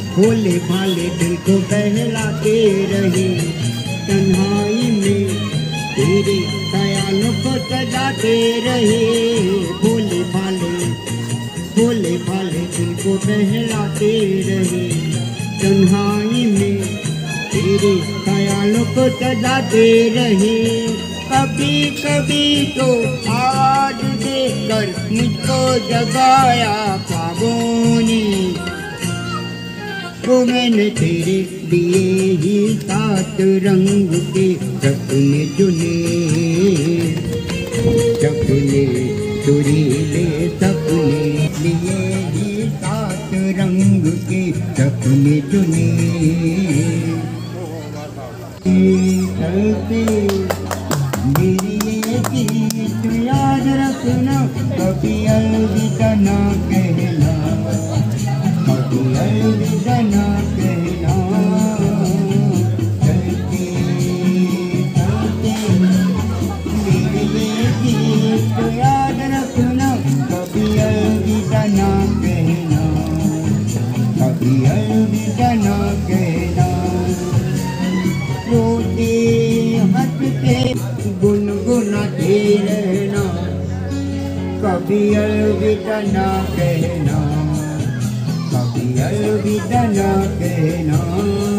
भोले भाले दिल को बहलाते रहे, तन्हाई में तेरे ख्यालों को सजाते रहे। भोले भाले दिल को बहलाते रहे, तन्हाई में तेरे ख्यालों को सजाते रहे। कभी कभी तो आवाज देकर मुझको जगाया ख्वाबों ने, तो मैंने तेरे लिए ही 7 रंग के सपने चुने, सपने सुरीले सपने लिए ही 7 रंग के सपने चुने। चलते मेरी ये गीत याद रखना, कभी अलविदा ना कहना, कभी अलविदा ना कहना। चलते चलते मेरी ये गीत याद रखना, कभी अलविदा ना कहना, कभी अलविदा ना कहना। रोते हंसते गुनगुनाते रहना, कभी अलविदा ना कहना, कभी अलविदा ना कहना।